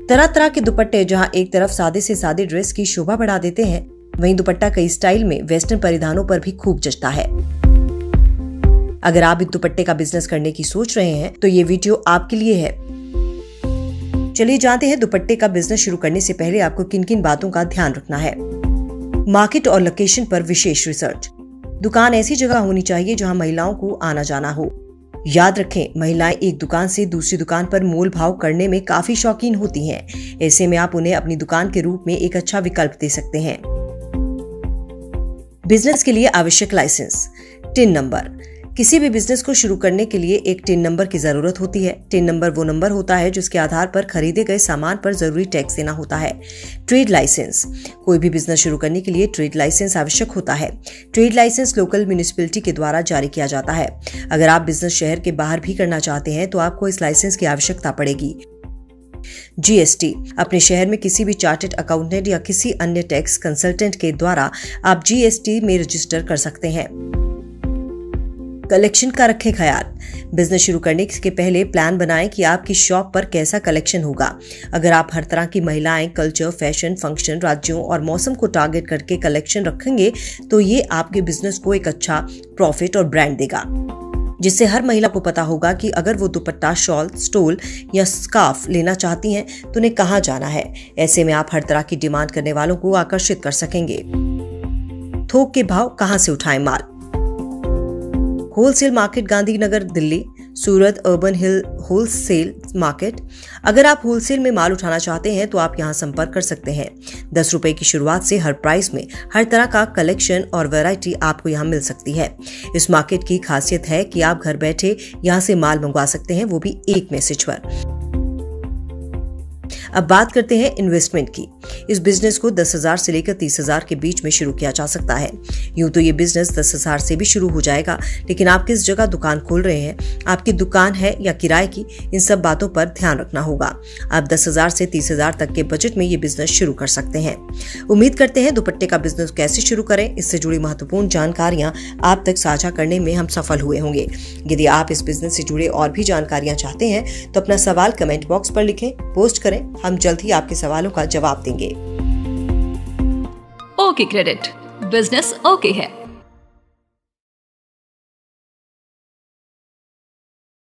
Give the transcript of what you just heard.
तरह तरह के दुपट्टे जहां एक तरफ सादे से सादे ड्रेस की शोभा बढ़ा देते हैं, वहीं दुपट्टा कई स्टाइल में वेस्टर्न परिधानों पर भी खूब जचता है। अगर आप इस दुपट्टे का बिजनेस करने की सोच रहे हैं तो ये वीडियो आपके लिए है। चलिए जानते हैं दुपट्टे का बिजनेस शुरू करने से पहले आपको किन किन बातों का ध्यान रखना है। मार्केट और लोकेशन पर विशेष रिसर्च। दुकान ऐसी जगह होनी चाहिए जहां महिलाओं को आना जाना हो। याद रखें, महिलाएं एक दुकान से दूसरी दुकान पर मोल भाव करने में काफी शौकीन होती हैं। ऐसे में आप उन्हें अपनी दुकान के रूप में एक अच्छा विकल्प दे सकते हैं। बिजनेस के लिए आवश्यक लाइसेंस। Tin number. किसी भी बिजनेस को शुरू करने के लिए एक टिन नंबर की जरूरत होती है। टिन नंबर वो नंबर होता है जिसके आधार पर खरीदे गए सामान पर जरूरी टैक्स देना होता है। Trade licence. कोई भी बिजनेस शुरू करने के लिए ट्रेड लाइसेंस आवश्यक होता है। ट्रेड लाइसेंस लोकल म्युनिसिपैलिटी के द्वारा जारी किया जाता है। अगर आप बिजनेस शहर के बाहर भी करना चाहते हैं तो आपको इस लाइसेंस की आवश्यकता पड़ेगी। जीएसटी। अपने शहर में किसी भी चार्टर्ड अकाउंटेंट या किसी अन्य टैक्स कंसल्टेंट के द्वारा आप जीएसटी में रजिस्टर कर सकते हैं। कलेक्शन का रखें ख्याल। बिजनेस शुरू करने के पहले प्लान बनाएं कि आपकी शॉप पर कैसा कलेक्शन होगा। अगर आप हर तरह की महिलाएं, कल्चर, फैशन, फंक्शन, राज्यों और मौसम को टारगेट करके कलेक्शन रखेंगे तो ये आपके बिजनेस को एक अच्छा प्रॉफिट और ब्रांड देगा, जिससे हर महिला को पता होगा कि अगर वो दुपट्टा, शॉल, स्टोल या स्कार्फ लेना चाहती हैं तो उन्हें कहाँ जाना है। ऐसे में आप हर तरह की डिमांड करने वालों को आकर्षित कर सकेंगे। थोक के भाव कहाँ से उठाएं माल। Wholesale market, Gandhinagar, Delhi. Surat urban hill wholesale market. अगर आप होलसेल में माल उठाना चाहते हैं तो आप यहां संपर्क कर सकते हैं। 10 रुपए की शुरुआत से हर प्राइस में हर तरह का कलेक्शन और वैरायटी आपको यहां मिल सकती है। इस मार्केट की खासियत है कि आप घर बैठे यहां से माल मंगवा सकते हैं, वो भी एक मैसेज पर। अब बात करते हैं इन्वेस्टमेंट की। इस बिजनेस को 10,000 से लेकर 30,000 के बीच में शुरू किया जा सकता है। यूं तो ये बिजनेस 10,000 से भी शुरू हो जाएगा, लेकिन आप किस जगह दुकान खोल रहे हैं, आपकी दुकान है या किराए की, इन सब बातों पर ध्यान रखना होगा। आप 10,000 से 30,000 तक के बजट में ये बिजनेस शुरू कर सकते हैं। उम्मीद करते हैं दुपट्टे का बिजनेस कैसे शुरू करें, इससे जुड़ी महत्वपूर्ण जानकारियां आप तक साझा करने में हम सफल हुए होंगे। यदि आप इस बिजनेस से जुड़े और भी जानकारियां चाहते हैं तो अपना सवाल कमेंट बॉक्स पर लिखें, पोस्ट करें। हम जल्द ही आपके सवालों का जवाब देंगे। ओके क्रेडिट, बिजनेस ओके है।